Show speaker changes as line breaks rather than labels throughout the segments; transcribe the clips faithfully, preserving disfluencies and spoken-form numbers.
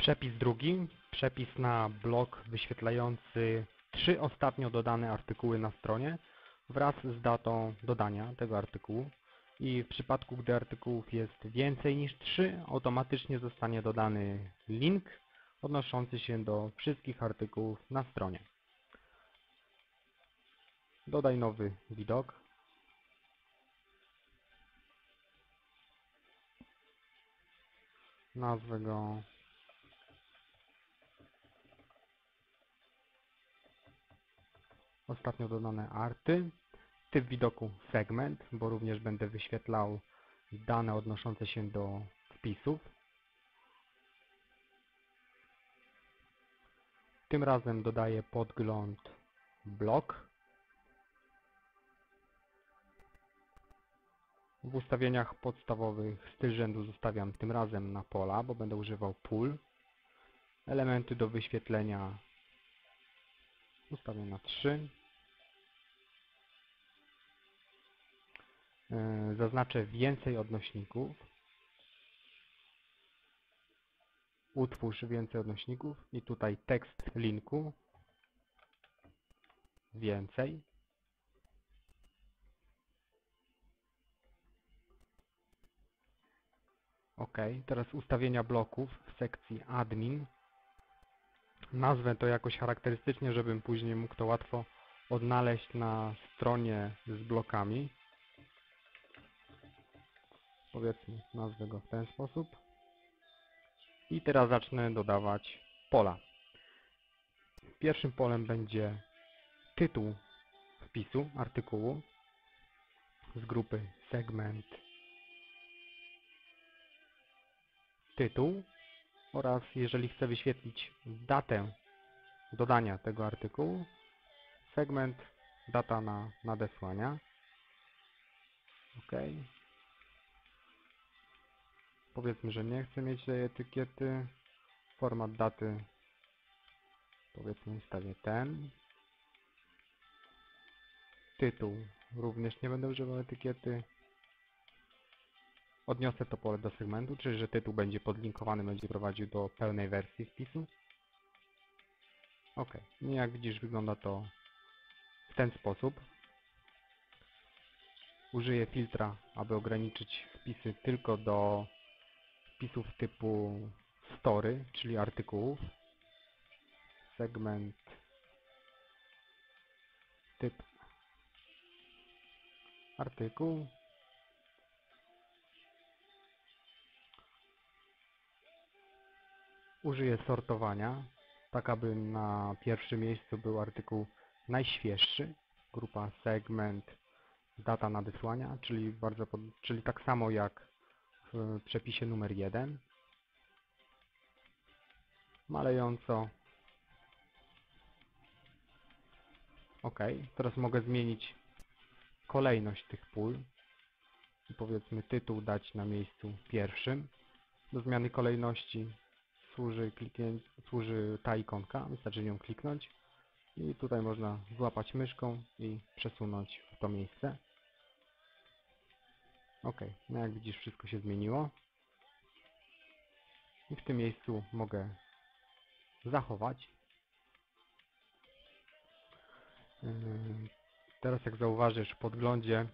Przepis drugi. Przepis na blok wyświetlający trzy ostatnio dodane artykuły na stronie wraz z datą dodania tego artykułu. I w przypadku, gdy artykułów jest więcej niż trzy, automatycznie zostanie dodany link odnoszący się do wszystkich artykułów na stronie. Dodaj nowy widok. Nazwę go ostatnio dodane arty. Typ widoku segment, bo również będę wyświetlał dane odnoszące się do wpisów. Tym razem dodaję podgląd blok. W ustawieniach podstawowych styl rzędu zostawiam tym razem na pola, bo będę używał pól. Elementy do wyświetlenia ustawię na trzy. Zaznaczę więcej odnośników. Utwórz więcej odnośników i tutaj tekst linku. Więcej. OK, teraz ustawienia bloków w sekcji admin. Nazwę to jakoś charakterystycznie, żebym później mógł to łatwo odnaleźć na stronie z blokami. Powiedzmy, nazwę go w ten sposób. I teraz zacznę dodawać pola. Pierwszym polem będzie tytuł wpisu, artykułu z grupy segment tytuł oraz jeżeli chcę wyświetlić datę dodania tego artykułu, segment data na nadesłania. OK. Powiedzmy, że nie chcę mieć tej etykiety. Format daty powiedzmy ustawię ten. Tytuł również nie będę używał etykiety. Odniosę to pole do segmentu, czyli że tytuł będzie podlinkowany, będzie prowadził do pełnej wersji wpisu. OK. I jak widzisz, wygląda to w ten sposób. Użyję filtra, aby ograniczyć wpisy tylko do wpisów typu story, czyli artykułów. Segment typ artykuł. Użyję sortowania, tak aby na pierwszym miejscu był artykuł najświeższy. Grupa segment data nadesłania, czyli, bardzo pod, czyli tak samo jak w przepisie numer jeden. Malejąco. OK. Teraz mogę zmienić kolejność tych pól. I powiedzmy tytuł dać na miejscu pierwszym. Do zmiany kolejności służy, kliknięcie, służy ta ikonka. Wystarczy nią kliknąć. I tutaj można złapać myszką i przesunąć w to miejsce. OK. No jak widzisz, wszystko się zmieniło. I w tym miejscu mogę zachować. Teraz jak zauważysz, w podglądzie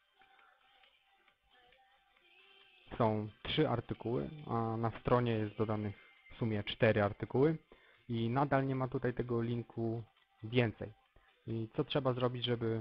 są trzy artykuły, a na stronie jest dodanych w sumie cztery artykuły i nadal nie ma tutaj tego linku więcej. I co trzeba zrobić, żeby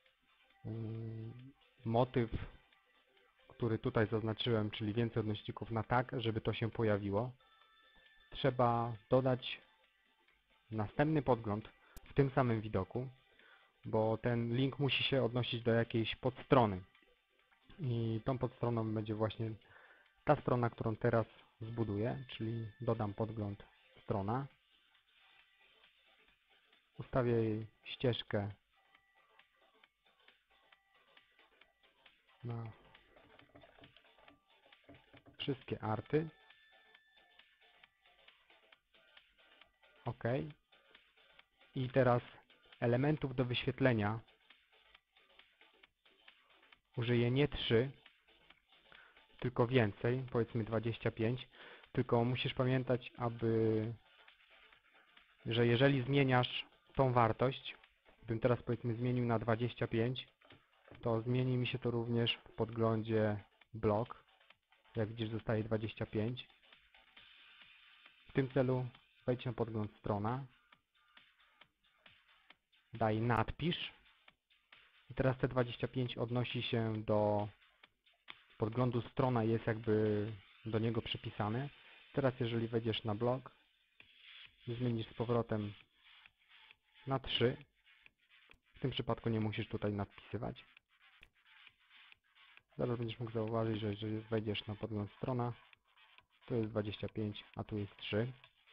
motyw, który tutaj zaznaczyłem, czyli więcej odnośników na tak, żeby to się pojawiło? Trzeba dodać następny podgląd w tym samym widoku, bo ten link musi się odnosić do jakiejś podstrony. I tą podstroną będzie właśnie ta strona, którą teraz zbuduję, czyli dodam podgląd strona. Ustawię jej ścieżkę na wszystkie arty. OK. I teraz elementów do wyświetlenia użyję nie trzy, tylko więcej, powiedzmy dwadzieścia pięć, Tylko musisz pamiętać, aby, że jeżeli zmieniasz tą wartość, bym teraz powiedzmy zmienił na dwadzieścia pięć, to zmieni mi się to również w podglądzie blok. Jak widzisz, zostaje dwadzieścia pięć. W tym celu wejdź na podgląd strona, daj nadpisz i teraz te dwadzieścia pięć odnosi się do podglądu strona, jest jakby do niego przypisane. Teraz jeżeli wejdziesz na blok, zmienisz z powrotem na trzy. W tym przypadku nie musisz tutaj nadpisywać. Zaraz będziesz mógł zauważyć, że jeżeli wejdziesz na podgląd strona, to jest dwadzieścia pięć, a tu jest trzy.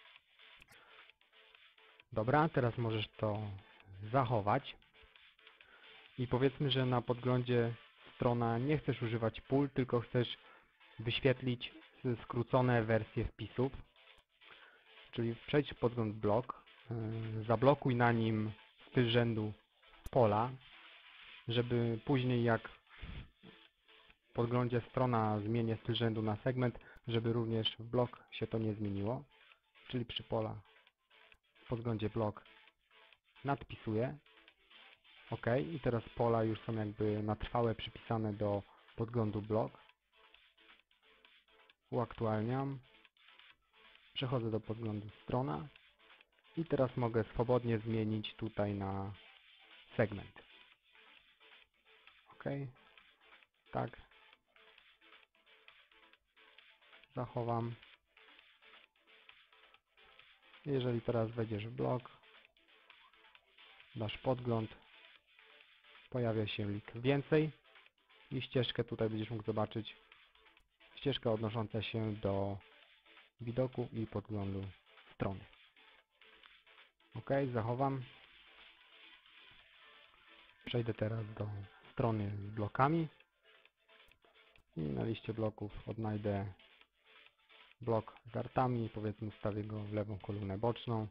Dobra, teraz możesz to zachować. I powiedzmy, że na podglądzie strona nie chcesz używać pól, tylko chcesz wyświetlić skrócone wersje wpisów. Czyli przejdź w podgląd blok, yy, zablokuj na nim styl rzędu pola, żeby później jak w podglądzie strona zmienię styl rzędu na segment, żeby również w blok się to nie zmieniło. Czyli przy pola w podglądzie blok nadpisuję. OK. I teraz pola już są jakby na trwałe przypisane do podglądu blok. Uaktualniam. Przechodzę do podglądu strona. I teraz mogę swobodnie zmienić tutaj na segment. OK. Tak. Zachowam. Jeżeli teraz wejdziesz w blok, dasz podgląd, pojawia się lik więcej i ścieżkę tutaj będziesz mógł zobaczyć. Ścieżka odnosząca się do widoku i podglądu strony. OK, zachowam. Przejdę teraz do strony z blokami i na liście bloków odnajdę blok z artami, powiedzmy wstawię go w lewą kolumnę boczną.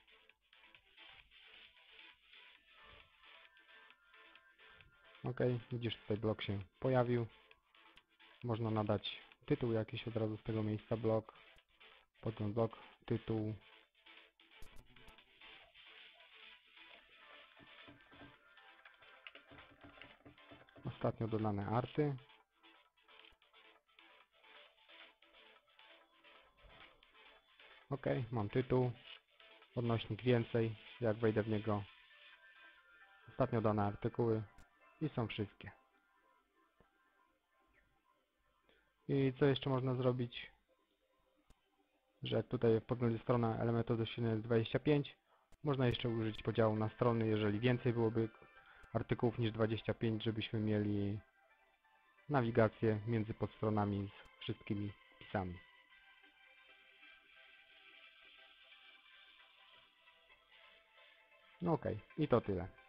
OK, widzisz, tutaj blok się pojawił. Można nadać tytuł jakiś od razu z tego miejsca, blok, podgląd blok, tytuł. Ostatnio dodane arty. OK, mam tytuł, odnośnik więcej, jak wejdę w niego. Ostatnio dane artykuły i są wszystkie. I co jeszcze można zrobić? Że jak tutaj w podglądzie strona elementów do ściany jest dwadzieścia pięć, można jeszcze użyć podziału na strony, jeżeli więcej byłoby artykułów niż dwadzieścia pięć, żebyśmy mieli nawigację między podstronami z wszystkimi wpisami. No OK, i to tyle.